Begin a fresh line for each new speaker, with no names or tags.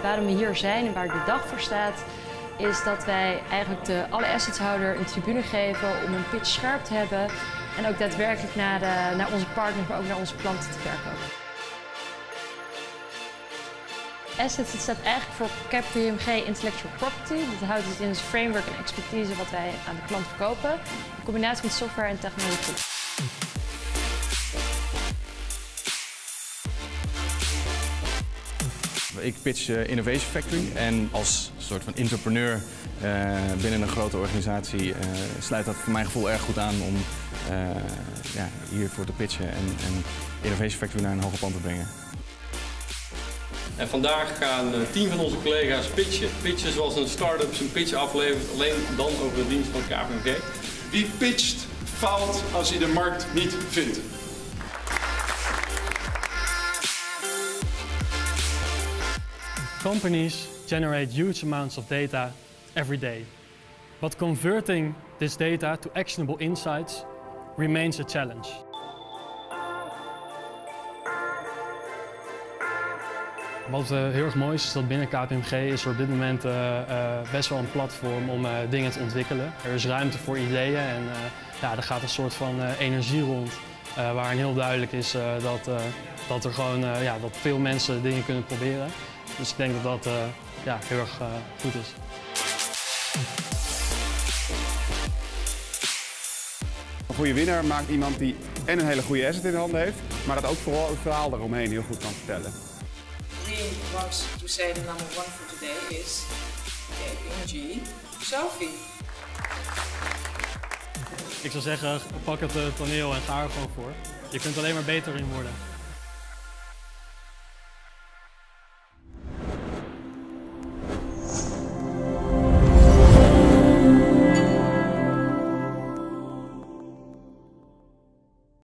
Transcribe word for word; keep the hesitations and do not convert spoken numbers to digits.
Waarom we hier zijn en waar de dag voor staat, is dat wij eigenlijk de alle assetshouder een tribune geven om een pitch scherp te hebben en ook daadwerkelijk naar, de, naar onze partners, maar ook naar onze klanten te verkopen. Assets, het staat eigenlijk voor K P M G Intellectual Property. Dat houdt het in als framework en expertise wat wij aan de klant verkopen, in combinatie met software en technologie.
Ik pitch uh, Innovation Factory en als soort van entrepreneur uh, binnen een grote organisatie uh, sluit dat voor mijn gevoel erg goed aan om uh, ja, hiervoor te pitchen en, en Innovation Factory naar een hoger plan te brengen.
En vandaag gaan tien van onze collega's pitchen. Pitchen zoals een start-up zijn pitch aflevert, alleen dan over de dienst van K P M G.
Wie pitcht, faalt als hij de markt niet vindt.
Companies generate huge amounts of data every day. But converting this data to actionable insights remains a challenge. Wat uh, heel erg mooi is, is dat binnen K P M G is er op dit moment uh, uh, best wel een platform om uh, dingen te ontwikkelen. Er is ruimte voor ideeën en uh, ja, er gaat een soort van uh, energie rond uh, waarin heel duidelijk is uh, dat, uh, dat er gewoon uh, ja, dat veel mensen dingen kunnen proberen. Dus ik denk dat dat uh, ja, heel erg uh, goed is.
Een goede winnaar maakt iemand die en een hele goede asset in de handen heeft, maar dat ook vooral het verhaal daaromheen heel goed kan vertellen.
Really wants to say the number one for today is K P M G Sophie.
Ik zou zeggen, pak het uh, toneel en ga er gewoon voor. Je kunt alleen maar beter in worden.